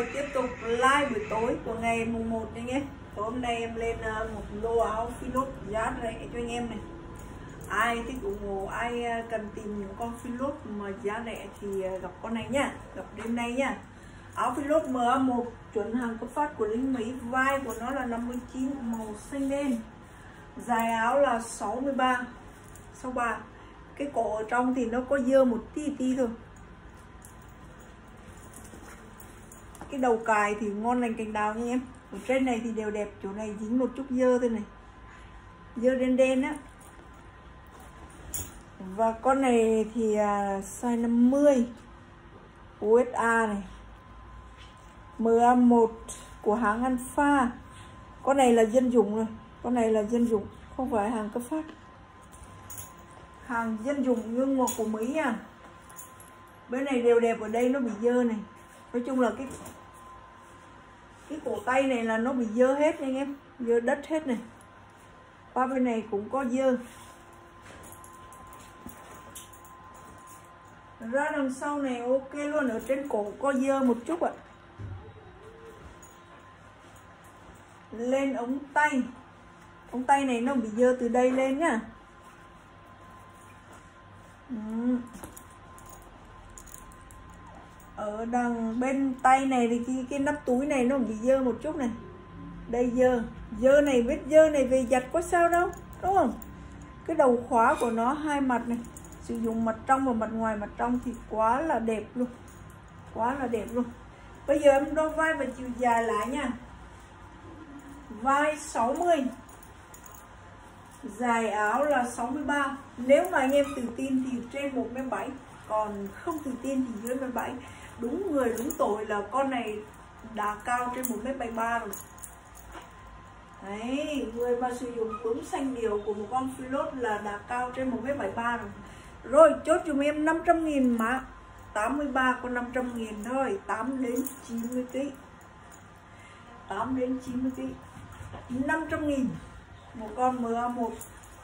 Rồi tiếp tục live buổi tối của ngày mùng 1 anh em. Tối hôm nay em lên một lô áo Philốt giá rẻ cho anh em này. Ai thích ủng hộ, ai cần tìm những con Philốt mà giá rẻ thì gặp con này nhá, gặp đêm nay nhá. Áo Philốt MA1 chuẩn hàng cấp phát của lính Mỹ, vai của nó là 59, màu xanh đen. Dài áo là 63. Cái cổ ở trong thì nó có dơ một tí thôi. Cái đầu cài thì ngon lành cành đào nha em. Ở trên này thì đều đẹp, chỗ này dính một chút dơ thôi này, dơ đen á. Và con này thì size 50 USA này, MA1 của hãng Alpha. Con này là dân dụng rồi, con này là dân dụng, không phải hàng cấp phát. Hàng dân dụng nhưng mà của Mỹ nha. Bên này đều đẹp, ở đây nó bị dơ này. Nói chung là cái cổ tay này là nó bị dơ hết nha anh em, dơ đất hết này. Qua bên này cũng có dơ. Ra đằng sau này ok luôn, ở trên cổ có dơ một chút ạ. Lên ống tay này nó bị dơ từ đây lên nhá. Ở đằng bên tay này thì cái nắp túi này nó bị dơ một chút này. Đây dơ này, vết dơ này về giặt có sao đâu, đúng không? Cái đầu khóa của nó hai mặt này, sử dụng mặt trong và mặt ngoài. Mặt trong thì quá là đẹp luôn, quá là đẹp luôn. Bây giờ em đo vai và chiều dài lại nha. Vai 60, dài áo là 63. Nếu mà anh em tự tin thì trên 1m7, còn không tự tin thì dưới 1m7. Đúng người đúng tội là con này đã cao trên 1m73 rồi. Đấy, người mà sử dụng túi xanh điều của một con Philốt là đã cao trên 1m73 rồi. Rồi chốt dùm em 500.000 mã 83, con 500.000 thôi, 8 đến 90 kg. 8 đến 90 kg. 500.000 một con MA1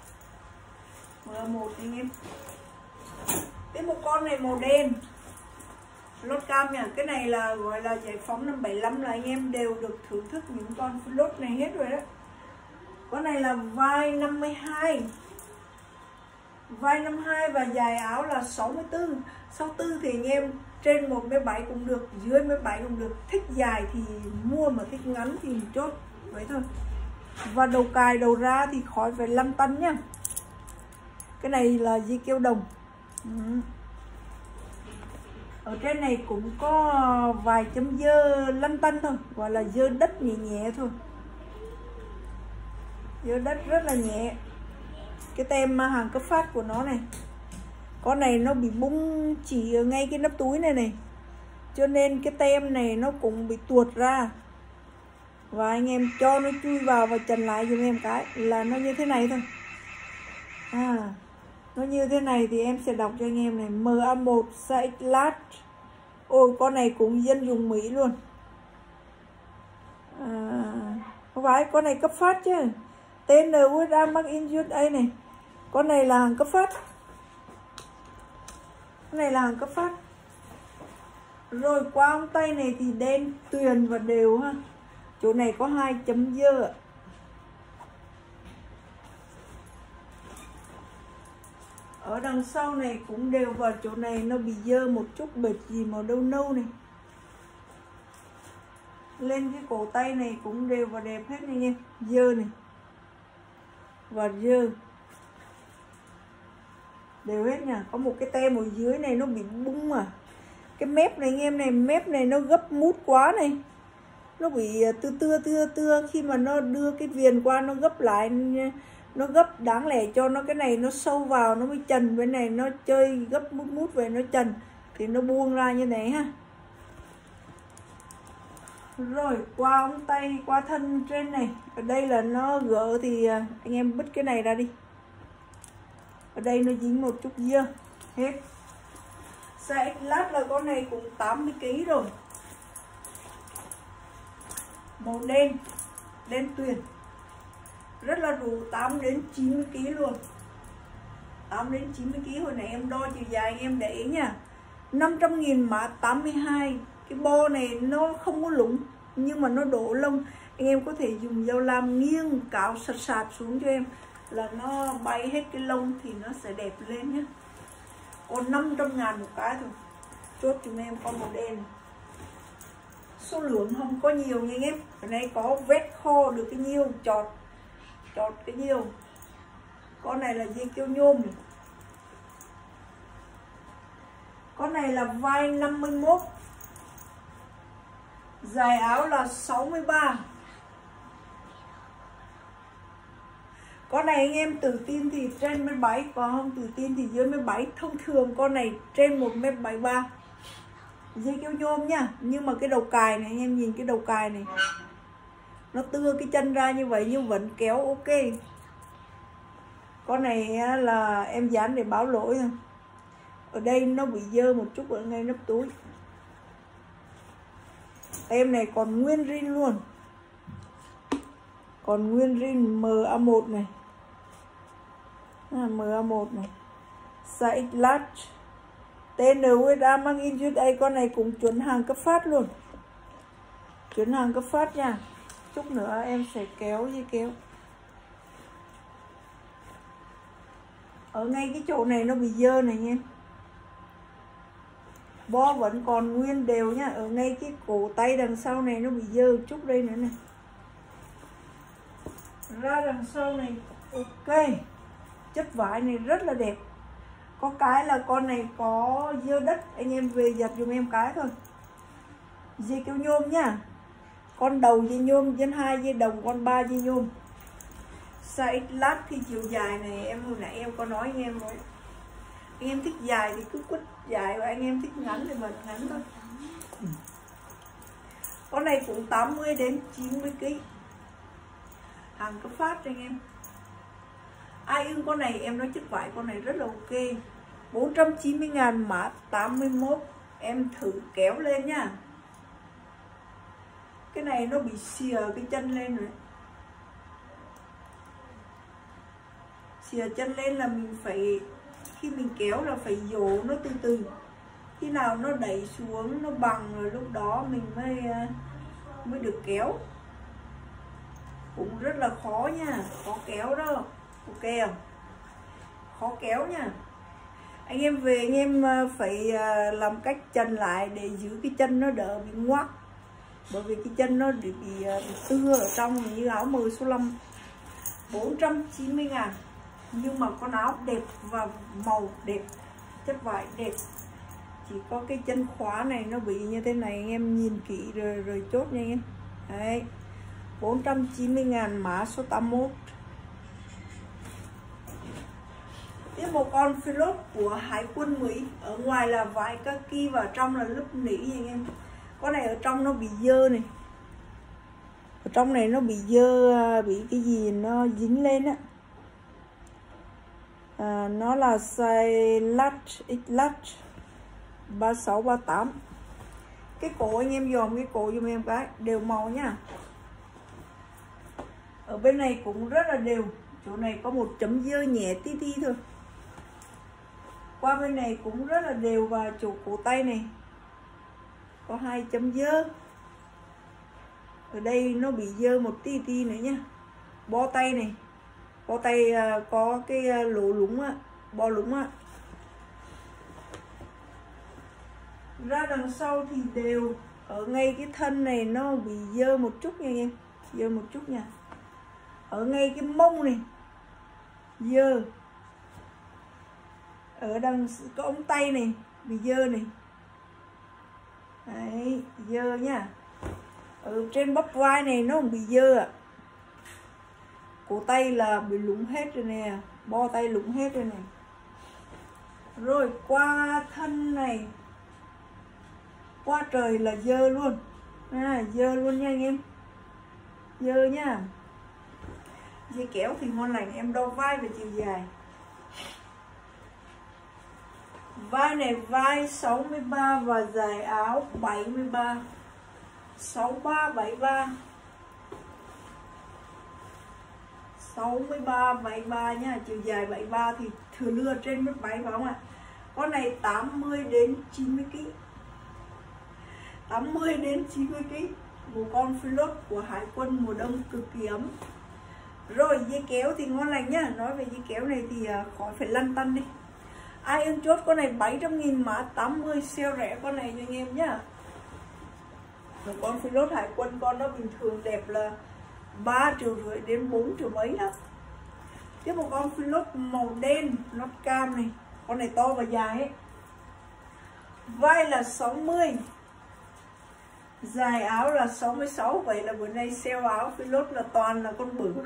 anh em. Cái một con này màu đen lót cam nha. Cái này là gọi là giải phóng năm 75, là anh em đều được thưởng thức những con Philốt này hết rồi đó. Con này là vai 52, vai 52 và dài áo là 64. 64 thì anh em trên 1m7 cũng được, dưới 1m7 cũng được. Thích dài thì mua, mà thích ngắn thì chốt vậy thôi. Và đầu cài đầu ra thì khỏi phải 5 tấn nhá. Cái này là dây keo đồng. Ở trên này cũng có vài chấm dơ lăn tăn thôi, gọi là dơ đất nhẹ nhẹ thôi, dơ đất rất là nhẹ. Cái tem hàng cấp phát của nó này. Con này nó bị bung chỉ ở ngay cái nắp túi này này, cho nên cái tem này nó cũng bị tuột ra. Và anh em cho nó chui vào và chần lại giùm em cái là nó như thế này thôi. Nó như thế này thì em sẽ đọc cho anh em này. MA1 size large. Ôi con này cũng dân dùng Mỹ luôn. Không phải, con này cấp phát chứ. TN USA Made in USA này. Con này là hàng cấp phát. Con này là hàng cấp phát. Rồi qua ống tay này thì đen tuyền và đều ha. Chỗ này có 2 chấm dơ. Ở đằng sau này cũng đều, và chỗ này nó bị dơ một chút bệt gì màu nâu này. Lên cái cổ tay này cũng đều và đẹp hết này nha. Dơ này và dơ đều hết nha. Có một cái tem ở dưới này nó bị bung mà. Cái mép này anh em này, mép này nó gấp mút quá này, nó bị tưa. Khi mà nó đưa cái viền qua nó gấp lại, nó gấp đáng lẽ cho nó cái này nó sâu vào nó mới trần. Bên này nó chơi gấp mút về nó trần thì nó buông ra như này ha. Rồi qua ống tay, qua thân trên này, ở đây là nó gỡ thì anh em bứt cái này ra đi. Ở đây nó dính một chút dơ hết. Size lát là con này cũng 80 kg rồi. Màu đen tuyền, rất là rủ, 8 đến 90 kg luôn. 8 đến 90 kg. Hồi nãy em đo chiều dài anh em để ý nha. 500.000 mã 82, Cái bo này nó không có lủng nhưng mà nó đổ lông. Anh em có thể dùng dao lam nghiêng cạo sạch sạch xuống cho em là nó bay hết cái lông thì nó sẽ đẹp lên nhé. Còn 500.000 một cái thôi. Chốt chúng em con màu đen. Số lượng không có nhiều nha anh em. Cái này có vết kho được cái nhiêu, chọt cái nhiêu. Con này là dây keo nhôm này. Con này là vai 51, dài áo là 63. Con này anh em tự tin thì trên 1m7, còn không tự tin thì dưới 1m7. Thông thường con này trên 1m73. Dây keo nhôm nha. Nhưng mà cái đầu cài này anh em nhìn cái đầu cài này, nó tưa cái chân ra như vậy nhưng vẫn kéo ok. Con này là em dán để báo lỗi thôi. Ở đây nó bị dơ một chút ở ngay nắp túi. Em này còn nguyên rin luôn. Còn nguyên rin MA1 này. MA1 này. Size large. Tên USA mang in USA. Con này cũng chuẩn hàng cấp phát luôn. Chuẩn hàng cấp phát nha. Chút nữa em sẽ kéo dây kéo. Ở ngay cái chỗ này nó bị dơ này nha. Bo vẫn còn nguyên đều nhá. Ở ngay cái cổ tay đằng sau này nó bị dơ chút đây nữa này. Ra đằng sau này ok. Chất vải này rất là đẹp. Có cái là con này có dơ đất. Anh em về giặt dùm em cái thôi. Dây keo nhôm nhá. Con đầu dây nhôm, dây 2 dây đồng, con 3 dây nhôm. Size lát thì chiều dài này em hồi nãy em có nói anh em rồi. Anh em thích dài thì cứ quất dài, và anh em thích ngắn thì mình ngắn thôi. Con này cũng 80 đến 90 kg. Hàng cấp phát cho anh em. Ai ưng con này em nói chất vải con này rất là ok. 490.000 mã 81. Em thử kéo lên nha. Cái này nó bị xìa cái chân lên rồi. Xìa chân lên là mình phải, khi mình kéo là phải dỗ nó từ từ. Khi nào nó đẩy xuống nó bằng rồi lúc đó mình mới được kéo. Cũng rất là khó nha, khó kéo đó. Ok không? Khó kéo nha. Anh em về anh em phải làm cách chần lại để giữ cái chân nó đỡ bị ngoắc. Bởi vì cái chân nó bị tưa ở trong như áo 10 số 5. 490.000. Nhưng mà con áo đẹp và màu đẹp, chất vải đẹp. Chỉ có cái chân khóa này nó bị như thế này, anh em nhìn kỹ rồi chốt nha anh em. Đấy. 490.000 mã số 81. Tiếp một con Philot của Hải quân Mỹ. Ở ngoài là vải kaki và trong là lớp nỉ nha anh em. Con này ở trong nó bị dơ này. Ở trong này nó bị dơ, bị cái gì nó dính lên á. Nó là size large, x large 36, 38. Cái cổ anh em dòm cái cổ giùm em cái đều màu nha. Ở bên này cũng rất là đều. Chỗ này có một chấm dơ nhẹ tí tí thôi. Qua bên này cũng rất là đều. Và chỗ cổ tay này có 2 chấm dơ. Ở đây nó bị dơ một tí tí nữa nhá. Bo tay này, bo tay có cái lỗ lũng á, bo lũng á. Ra đằng sau thì đều. Ở ngay cái thân này nó bị dơ một chút nha anh em. Dơ một chút nha. Ở ngay cái mông này dơ. Ở đằng cái ống tay này bị dơ này. Đấy, dơ nha. Ở trên bắp vai này nó bị dơ ạ. Cổ tay là bị lủng hết rồi nè. Bo tay lủng hết rồi này. Rồi qua thân này, qua trời là dơ luôn. Dơ luôn nha anh em. Dơ nha. Dây kéo thì ngon lành. Em đo vai và chiều dài. Vai này vai 63 và dài áo 73. 63, 73. 63, 73 nha. Chiều dài 73 thì thừa lưa trên 1m7 phải không ạ? Con này 80 đến 90 kg. 80 đến 90 kg. Một con float của Hải Quân mùa đông cực kỳ ấm. Rồi dây kéo thì ngon lành nhá. Nói về dây kéo này thì khỏi phải lăn tăn đi. Ai ưng chốt con này 700.000 mã 80, sale rẻ con này cho anh em nhá. Một con float Hải Quân con nó bình thường đẹp là 3,5 triệu đến 4 triệu mấy đó. Tiếp một con float màu đen nót cam này, con này to và dài ấy. Vai là 60, dài áo là 66. Vậy là bữa nay sale áo float là toàn là con bự.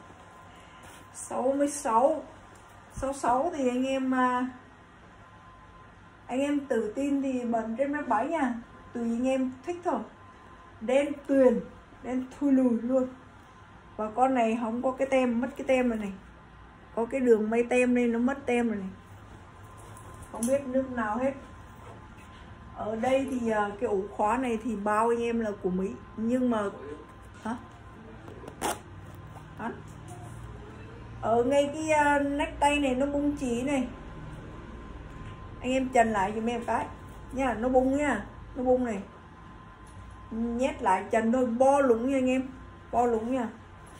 66, 66 thì anh em tự tin thì bận trên máy bay nha, tùy anh em thích thôi. Đen tuyền, đen thui lùi luôn. Và con này không có cái tem, mất cái tem rồi này. Có cái đường mây tem nên nó mất tem rồi này. Không biết nước nào hết. Ở đây thì cái ổ khóa này thì bao anh em là của Mỹ. Nhưng mà hả? Ở ngay cái necktie này nó bung chỉ này. Anh em chần lại giùm em cái nha, nó bung nha, nó bung này. Nhét lại chần thôi, bo lủng nha anh em, bo lủng nha.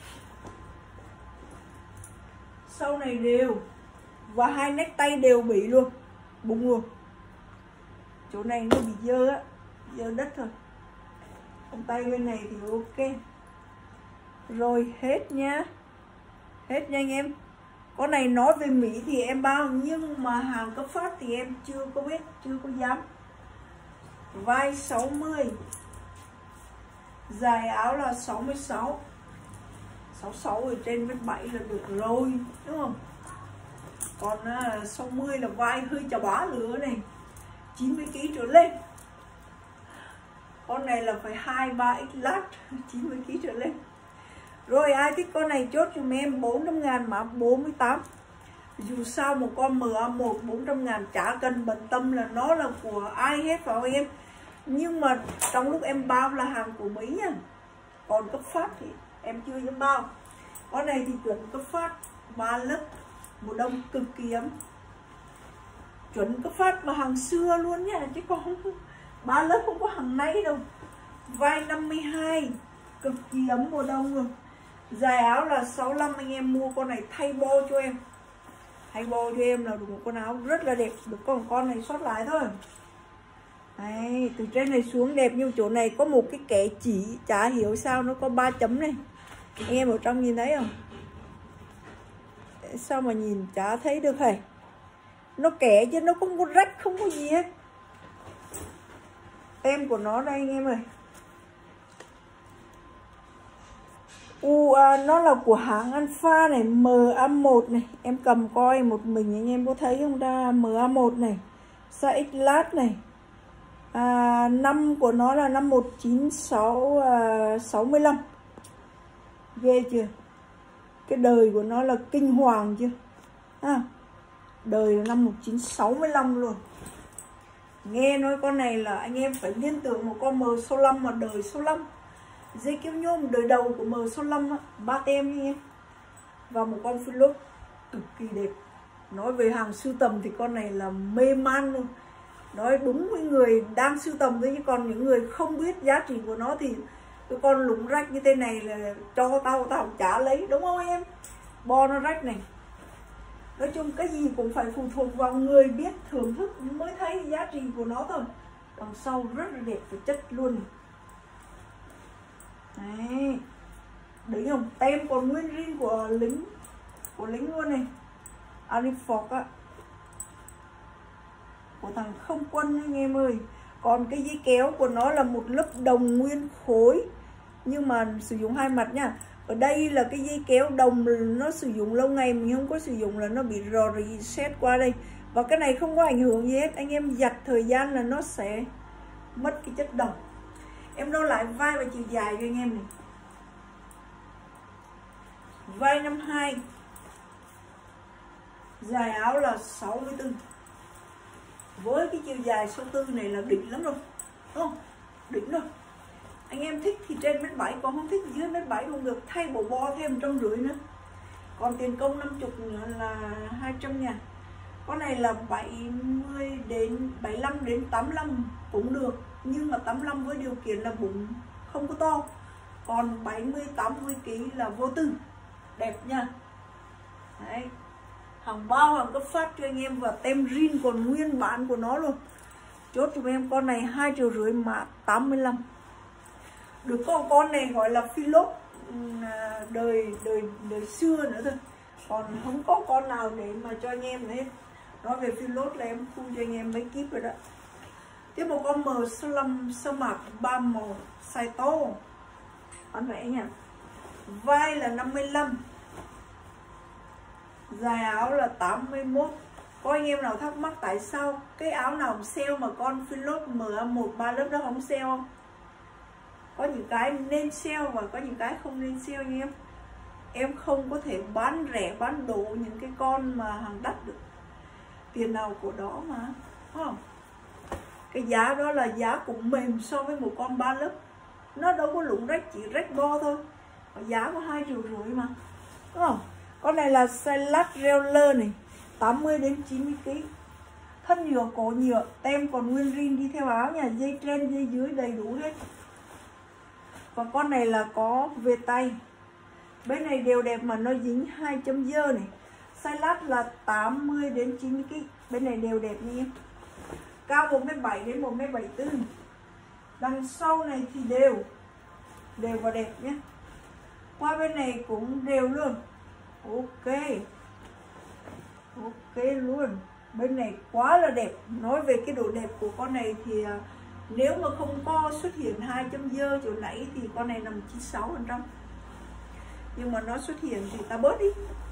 Sau này đều và hai necktie đều bị luôn, bung luôn. Chỗ này nó bị dơ á, dơ đất thôi. Còn tay bên này thì ok. Rồi hết nha, hết nha anh em. Con này nói về Mỹ thì em bao, nhưng mà hàng cấp phát thì em chưa có biết, chưa có dám. Vai 60, dài áo là 66, 66 ở trên với 7 là được rồi, đúng không? Còn 60 là vai hơi chà bá lửa này, 90 kg trở lên. Con này là phải 2-3 x lát, 90 kg trở lên. Rồi ai thích con này chốt cho em 400.000 mã 48. Dù sao một con MA1 400.000 chả cần bận tâm là nó là của ai hết vào em. Nhưng mà trong lúc em bao là hàng của Mỹ nha. Còn cấp phát thì em chưa dám bao. Con này thì chuẩn cấp phát 3 lớp, mùa đông cực kỳ ấm. Chuẩn cấp phát mà hàng xưa luôn nha, chứ còn không 3 lớp không có hàng nay đâu. Vai 52, cực kỳ ấm mùa đông rồi. Dài áo là 65, anh em mua con này thay bo cho em. Thay bo cho em là được một con áo rất là đẹp. Được có một con này sót lại thôi. Đây, từ trên này xuống đẹp, nhưng chỗ này có một cái kẻ chỉ, chả hiểu sao nó có 3 chấm này. Anh em ở trong nhìn thấy không? Sao mà nhìn chả thấy được hề. Nó kẻ chứ nó không có rách, không có gì hết. Tem của nó đây anh em ơi. Nó là của hãng Alpha này, MA1 này. Em cầm coi một mình anh em có thấy không ta? MA1 này, size X lát này. Năm của nó là năm 1965. Ghê chưa? Cái đời của nó là kinh hoàng chưa? Đời là năm 1965 luôn. Nghe nói con này là anh em phải liên tưởng một con M65 mà đời số 5. Dây kéo nhôm đời đầu của M65 á, 3 tem nha em. Và một con float cực kỳ đẹp. Nói về hàng sưu tầm thì con này là mê man luôn. Nói đúng với người đang sưu tầm thôi, chứ còn những người không biết giá trị của nó thì cái con lủng rách như thế này là cho tao chả lấy, đúng không em? Bo nó rách này. Nói chung cái gì cũng phải phụ thuộc vào người biết thưởng thức mới thấy giá trị của nó thôi. Đằng sau rất là đẹp và chất luôn này. Đấy. Đấy không? Tem còn nguyên riêng của lính luôn này. Arifok á. Của thằng không quân anh em ơi. Còn cái dây kéo của nó là một lớp đồng nguyên khối, nhưng mà sử dụng hai mặt nha. Ở đây là cái dây kéo đồng nó sử dụng lâu ngày, mình không có sử dụng là nó bị reset qua đây. Và cái này không có ảnh hưởng gì hết. Anh em giặt thời gian là nó sẽ mất cái chất đồng. Em đo lại vai và chiều dài cho anh em này. Vai 52, dài áo là 64. Với cái chiều dài 64 này là đỉnh lắm rồi, đúng không? Đỉnh rồi. Anh em thích thì trên 1m7, còn không thích thì dưới 1m7 cũng được. Thay bộ bo thêm 150 nữa. Còn tiền công 50 nữa là 200.000. Con này là 75 đến 85 cũng được. nhưng mà 85 với điều kiện là bụng không có to, còn 70-80 kg là vô tư, đẹp nha. Đấy, hàng bao hàng cấp phát cho anh em, và tem zin còn nguyên bản của nó luôn. Chốt cho em con này 2,5 triệu mã 85. Được có con này gọi là Philop đời xưa nữa thôi, còn không có con nào để mà cho anh em hết. Nói về Philop là em khui cho anh em mấy kíp rồi đó. Tiếp một con M65 sa mạc 3 màu size to, bán rẻ nha. Vai là 55, dài áo là 81. Có anh em nào thắc mắc tại sao cái áo nào sale mà con Philop MA1 3 lớp đó không sale không? Có những cái nên sale và có những cái không nên sale anh em. Em không có thể bán rẻ bán đủ những cái con mà hàng đắt được, tiền nào của đó mà, không? Cái giá đó là giá cũng mềm so với một con 3 lớp, nó đâu có lủng rách, chỉ rách bo thôi, giá có 2,5 triệu mà, đúng không? Con này là size lát Reeler này, 80-90 kg, thân nhựa, cổ nhựa, tem còn nguyên zin đi theo áo nha, dây trên dây dưới đầy đủ hết. Và con này là có về tay, bên này đều đẹp mà nó dính 2 chấm dơ này. Size lát là 80-90 kg, bên này đều đẹp nha em. Cao 1m7 đến 1m74. Đằng sau này thì đều và đẹp nhé. Qua bên này cũng đều luôn. Ok luôn. Bên này quá là đẹp. Nói về cái độ đẹp của con này thì nếu mà không có xuất hiện 2 chấm dơ chỗ nãy thì con này nằm 96%. Nhưng mà nó xuất hiện thì ta bớt đi.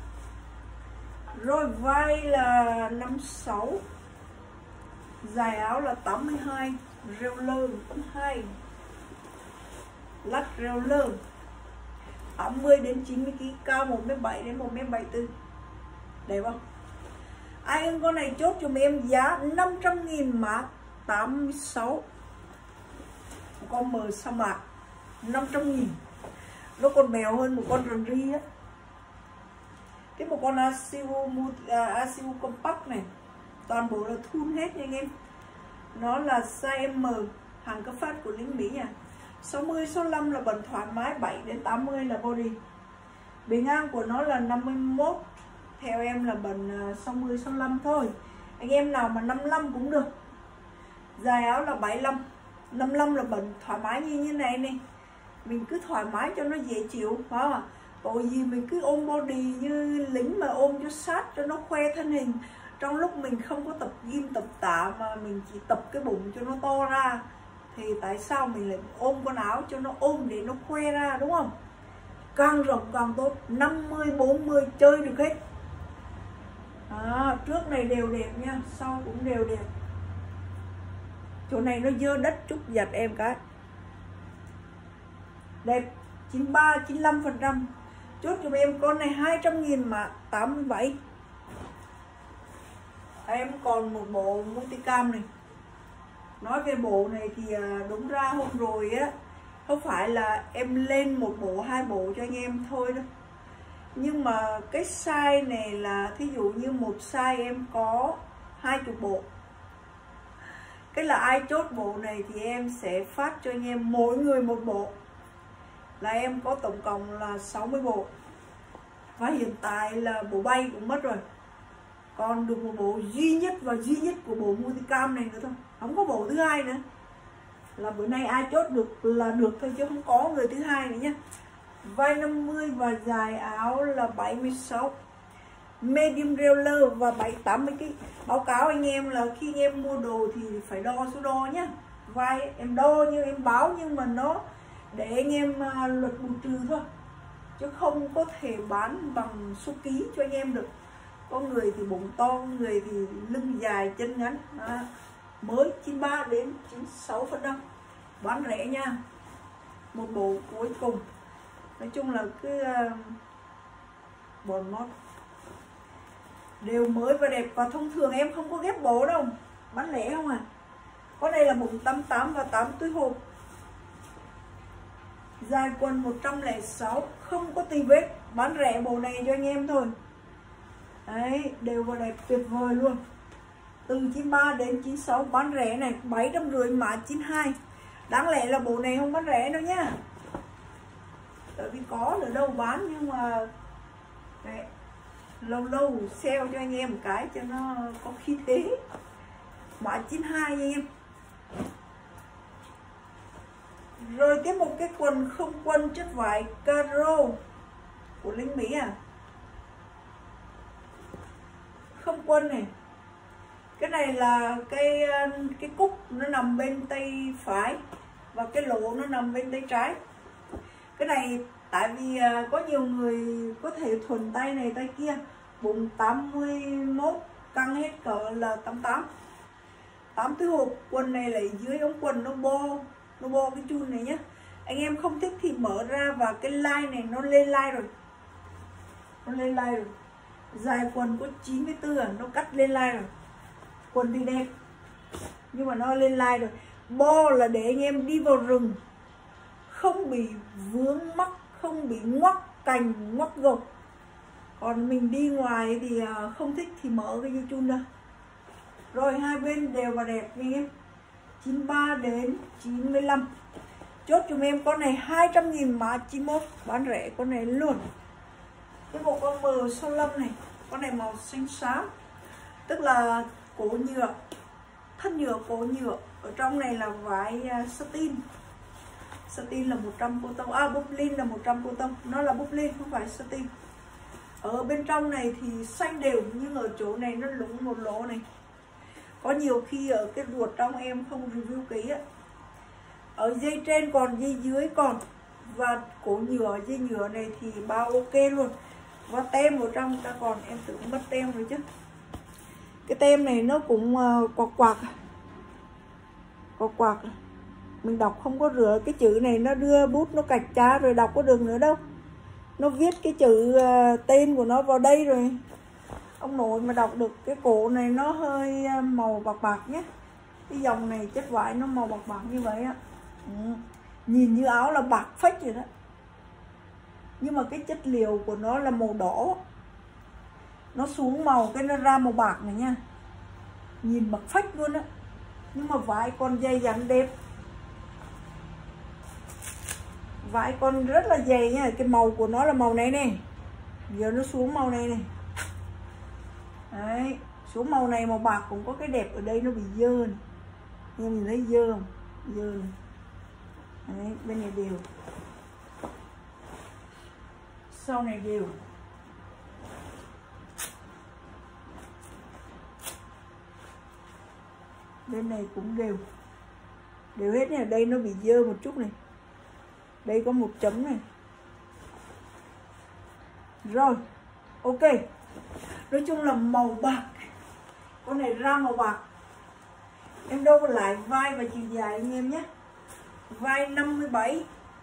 Rồi vai là 56, dài áo là 82, Reeler 2, lát Reeler 80-90 kg, cao 1m7 đến 1m74, đẹp không? Ai ưng con này chốt cho em giá 500.000 mã 86. Con mờ sa mạc 500.000, nó còn mèo hơn một con rần ri á. Cái một con ACU Compact này toàn bộ là thun hết nha anh em. Nó là size M, hàng cấp phát của lính Mỹ nha. 60-65 là bẩn thoải mái, 7-80 là body. Bề ngang của nó là 51, theo em là bẩn 60-65 thôi. Anh em nào mà 55 cũng được. Dài áo là 75, 55 là bẩn thoải mái như này này. Mình cứ thoải mái cho nó dễ chịu, phải không ạ? Tội gì mình cứ ôm body như lính mà ôm cho sát cho nó khoe thân hình. Trong lúc mình không có tập gym tập tạ mà mình chỉ tập cái bụng cho nó to ra, thì tại sao mình lại ôm con áo cho nó ôm để nó khoe ra, đúng không? Càng rộng càng tốt, 50-40 chơi được hết. Trước này đều đẹp nha, sau cũng đều đẹp. Chỗ này nó dơ đất chút giặt em cái. Đẹp 93-95%. Chốt cho em con này 200.000 mà 87. Em còn một bộ multicam này. Nói về bộ này thì đúng ra hôm rồi á, không phải là em lên một bộ 2 bộ cho anh em thôi đâu. Nhưng mà cái size này là thí dụ như một size em có 20 bộ. Cái là ai chốt bộ này thì em sẽ phát cho anh em mỗi người một bộ. Là em có tổng cộng là 60 bộ. Và hiện tại là bộ bay cũng mất rồi. Còn được một bộ duy nhất của bộ multicam này nữa thôi, không có bộ thứ hai nữa. Là bữa nay ai chốt được là được thôi, chứ không có người thứ hai nữa nhé. Vai 50 và dài áo là 76, medium Reeler và 80 kg. Báo cáo anh em là khi anh em mua đồ thì phải đo số đo nhé. Vai em đo như em báo, nhưng mà nó để anh em luật bù trừ thôi, chứ không có thể bán bằng số ký cho anh em được. Có người thì bụng to, có người thì lưng dài chân ngắn. Mới 93-96%, bán rẻ nha. Một bộ cuối cùng. Nói chung là cứ bòn mót đều mới và đẹp. Và thông thường em không có ghép bộ đâu, bán lẻ không à. Có đây là bụng 88 và 8 túi hộp. Dài quần 106, không có tì vết, bán rẻ bộ này cho anh em thôi. Đấy, đều và đẹp tuyệt vời luôn. từ 93 đến 96 bán rẻ này, 750 mã 92. Đáng lẽ là bộ này không bán rẻ đâu nhá, tại vì có nữa đâu bán, nhưng mà đấy, lâu lâu sale cho anh em một cái cho nó có khí thế. Mã 92 anh em. Rồi tiếp một cái quần không quân chất vải caro của Linh Mỹ à. Không quân này, cái này là cái cúc nó nằm bên tay phải và cái lỗ nó nằm bên tay trái. Cái này tại vì có nhiều người có thể thuần tay này tay kia, bụng 81 căng hết cỡ là 88. 8 thứ hộp. Quần này lại dưới ống quần nó bo cái chun này nhé. Anh em không thích thì mở ra, và cái line này nó lên line rồi, dài quần có 94 à, nó cắt lên line rồi. Quần thì đẹp nhưng mà nó lên line rồi. Bo là để anh em đi vào rừng không bị vướng mắc, không bị ngoắc cành ngoắc gốc. Còn mình đi ngoài thì không thích thì mở cái dây chun ra. Rồi hai bên đều và đẹp nha em. 93 đến 95. Chốt cho em con này 200.000 mã 91, bán rẻ con này luôn. Cái bộ con mờ số 5 này, con này màu xanh xám, tức là cổ nhựa, thân nhựa, cổ nhựa. Ở trong này là vải satin. Satin là 100 cotton, poplin là 100 cotton, nó là poplin không phải satin. Ở bên trong này thì xanh đều, nhưng ở chỗ này nó lủng một lỗ này. Có nhiều khi ở cái ruột trong em không review kỹ á. Ở dây trên còn, dây dưới còn, và cổ nhựa, dây nhựa này thì bao ok luôn. Và tem ở trong ta còn, em tưởng mất tem rồi chứ. Cái tem này nó cũng quạc. Mình đọc không có rửa, cái chữ này nó đưa bút nó cạch cha rồi, đọc có được nữa đâu. Nó viết cái chữ tên của nó vào đây rồi. Ông nội mà đọc được. Cái cổ này nó hơi màu bạc nhé. Cái dòng này chất vải nó màu bạc như vậy á. Nhìn như áo là bạc phách rồi đó, nhưng mà cái chất liệu của nó là màu đỏ. Nó xuống màu cái nó ra màu bạc này nha, nhìn bạc phách luôn á. Nhưng mà vải con dày dặn đẹp, vải con rất là dày nha. Cái màu của nó là màu này này, giờ nó xuống màu này này. Đấy, xuống màu này, màu bạc cũng có cái đẹp. Ở đây nó bị dơ này, nhưng mình thấy dơ không? Dơ này. Đấy, bên này đều, sau này đều. Bên này cũng đều hết nha. Đây nó bị dơ một chút này, đây có một chấm này. Rồi, ok. Nói chung là màu bạc. Con này ra màu bạc. Em đâu lại vai và chiều dài anh em nhé. Vai 57,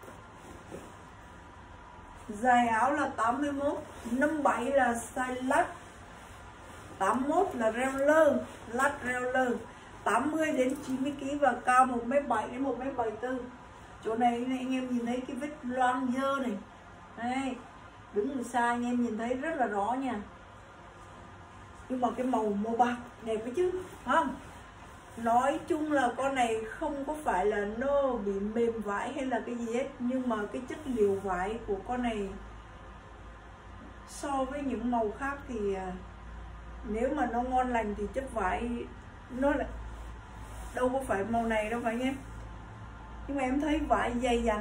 dài áo là 81, 57 là size lát, 81 là reo lát reo lơ, 80 đến 90 kg và cao 1m7 đến 1m74. Chỗ này anh em nhìn thấy cái vết loang dơ này. Đây, đứng từ xa anh em nhìn thấy rất là rõ nha. Nhưng mà cái màu bạc đẹp đấy chứ, phải không? Nói chung là con này không có phải là nó bị mềm vải hay là cái gì hết, nhưng mà cái chất liệu vải của con này so với những màu khác thì nếu mà nó ngon lành thì chất vải nó lại đâu có phải màu này đâu phải anh em. Nhưng mà em thấy vải dày dặn,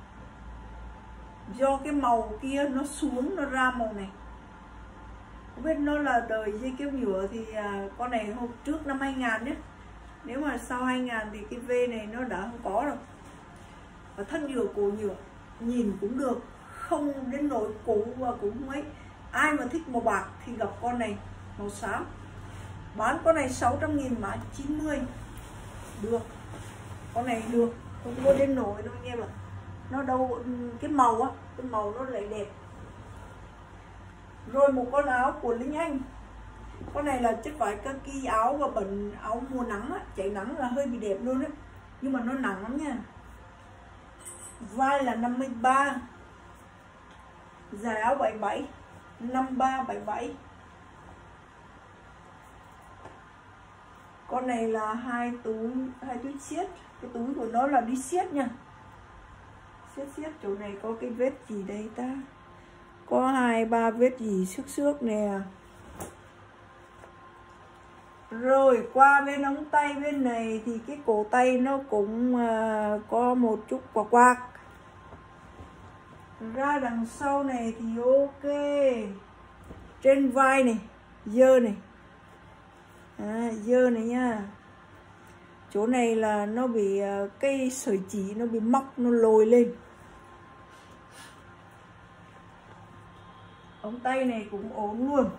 do cái màu kia nó xuống nó ra màu này. Không biết nó là đời dây kéo nhựa thì con này hôm trước năm 2000 nhé. Nếu mà sau 2000 thì cái V này nó đã không có rồi. Và thân nhựa, cổ nhựa, nhìn cũng được, không đến nỗi cũ và cũng mấy. Ai mà thích màu bạc thì gặp con này màu xám. Bán con này 600.000 mã 90. Được, con này được, không có đến nỗi đâu anh em ạ. Nó đâu, cái màu á, cái màu nó lại đẹp. Rồi một con áo của Linh Anh. Con này là chất vải kaki, áo và bẩn, áo mùa nắng á, chạy nắng là hơi bị đẹp luôn á. Nhưng mà nó nặng lắm nha. Vai là 53, dài áo 77, 53, 77. Con này là hai túi siết. Cái túi của nó là đi siết nha. Siết chỗ này có cái vết gì đây ta? Có 2-3 vết gì xước nè. Rồi qua bên ống tay bên này thì cái cổ tay nó cũng có một chút quạc. Ra đằng sau này thì ok. Trên vai này, dơ này. Dơ này nha. Chỗ này là nó bị cây sợi chỉ nó bị móc, nó lồi lên. Ống tay này cũng ổn luôn.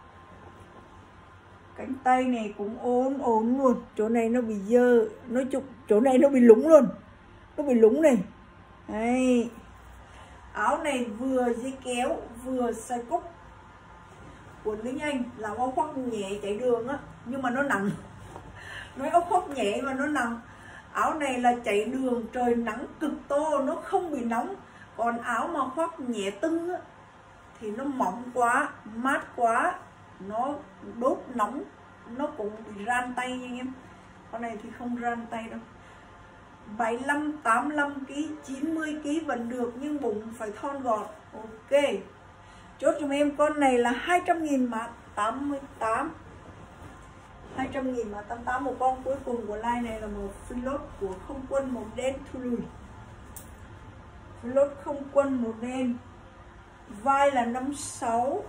Cánh tay này cũng ổn luôn. Chỗ này nó bị dơ, chỗ này nó bị lủng luôn. Nó bị lủng này. Đấy. Áo này vừa dây kéo vừa xài cúc. Quần Linh Anh là áo khoác nhẹ chạy đường á, nhưng mà nó nặng. Nói áo khoác nhẹ mà nó nặng. Áo này là chạy đường trời nắng cực to, nó không bị nóng. Còn áo mà khoác nhẹ tưng á thì nó mỏng quá, mát quá, nó đốt nóng, nó cũng bị ran tay nha anh em. Con này thì không ran tay đâu. 75, 85 kg, 90 kg vẫn được, nhưng bụng phải thon gọn. Ok. Chốt cho em con này là 200.000 mã 88. 200.000 mã 88. Một con cuối cùng của line này là một Philot của Không Quân màu đen thu lùi. Philot Không Quân màu đen. Vai là 56,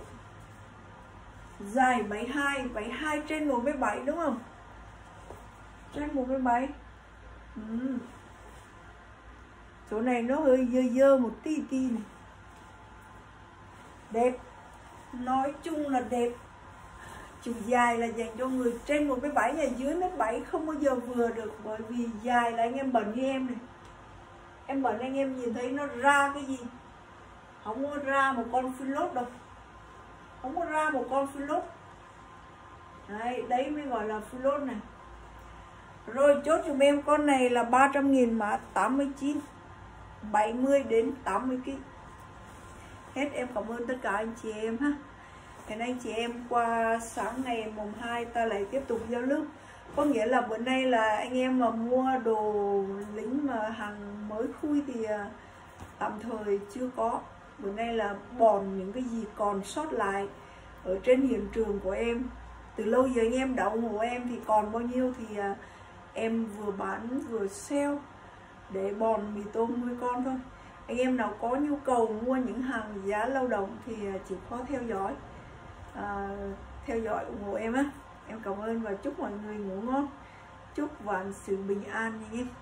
dài 72 trên 1m7 đúng không? Trên 1m7. Chỗ này nó hơi dơ một tí này. Đẹp. Nói chung là đẹp. Chiều dài là dành cho người trên 1m7 và dưới 1m7 không bao giờ vừa được. Bởi vì dài là anh em bận như em này. Em bận anh em nhìn thấy nó ra cái gì? Không có ra một con Philot đâu. Không có ra một con Philot. Đấy mới gọi là Philot này. Rồi chốt cho em con này là 300.000 mã 89, 70 đến 80 kg. Hết, em cảm ơn tất cả anh chị em ha. Hẹn anh chị em qua sáng ngày mùng 2 ta lại tiếp tục giao lưu. Có nghĩa là bữa nay là anh em mà mua đồ lính mà hàng mới khui thì tạm thời chưa có. Bữa nay là bòn những cái gì còn sót lại ở trên hiện trường của em. Từ lâu giờ anh em đã ủng hộ em thì còn bao nhiêu thì em vừa bán vừa sale để bòn mì tôm nuôi con thôi. Anh em nào có nhu cầu mua những hàng giá lao động thì chịu khó theo dõi ủng hộ em á. Em cảm ơn và chúc mọi người ngủ ngon. Chúc vạn sự bình an nha em.